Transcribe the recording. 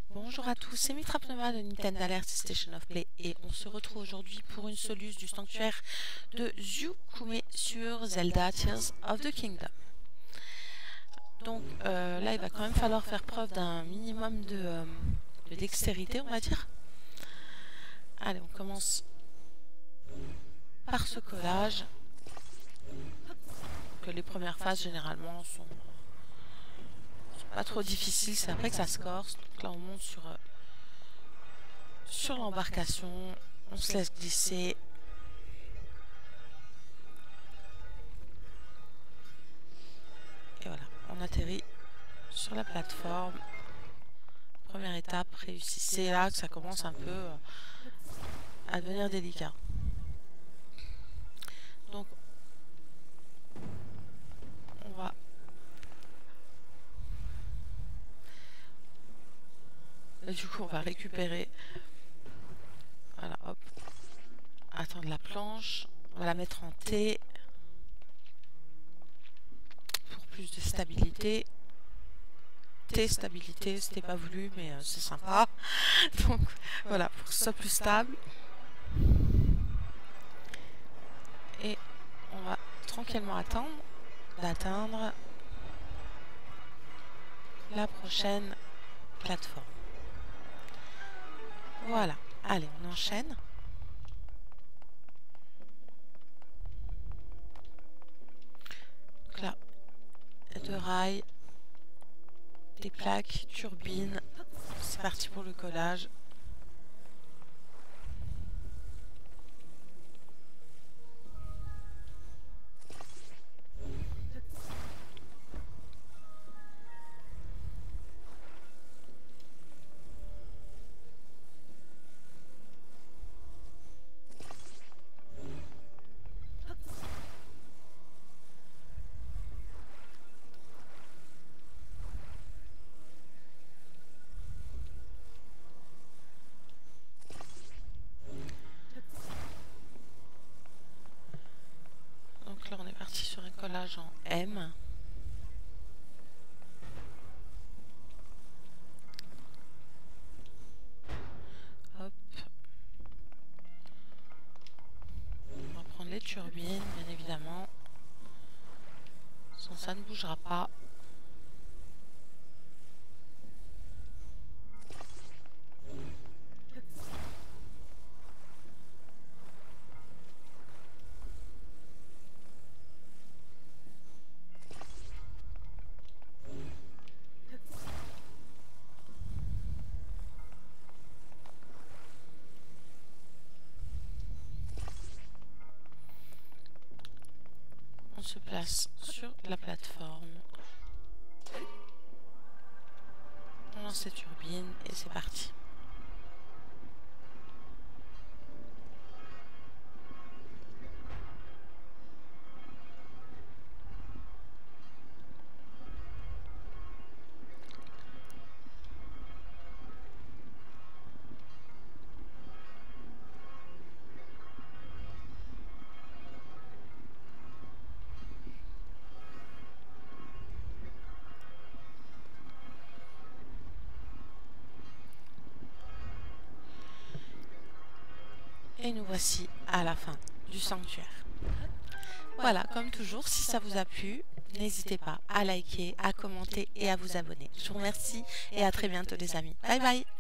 Bonjour à tous, c'est Mitra Pneuma de Nintendo Alert Station of Play et on se retrouve aujourd'hui pour une soluce du sanctuaire de Zyukume sur Zelda Tears of the Kingdom. Donc là il va quand même falloir faire preuve d'un minimum de dextérité, on va dire. Allez, on commence par ce collage. Que les premières phases généralement sont pas trop difficiles, c'est après que ça se corse. Donc là on monte sur l'embarcation, on se laisse glisser. Et voilà, on atterrit sur la plateforme. Première étape réussie. C'est là que ça commence un peu à devenir délicat. Donc, on va du coup, on va récupérer. Voilà, hop. Attendre la planche. On va la mettre en T. Pour plus de stabilité. T, stabilité, c'était pas voulu, mais c'est sympa. Donc, voilà, pour que ce soit plus stable. Et on va tranquillement attendre d'atteindre la prochaine plateforme. Voilà, allez, on enchaîne. Donc là, deux rails, des plaques, turbines. C'est parti pour le collage. Donc là, on est parti sur un collage en M. Hop. On va prendre les turbines, bien évidemment. Sans ça ne bougera pas. On se place sur la plateforme. On lance les turbines et c'est parti. Et nous voici à la fin du sanctuaire. Voilà, comme toujours, si ça vous a plu, n'hésitez pas à liker, à commenter et à vous abonner. Je vous remercie et à très bientôt les amis. Bye bye!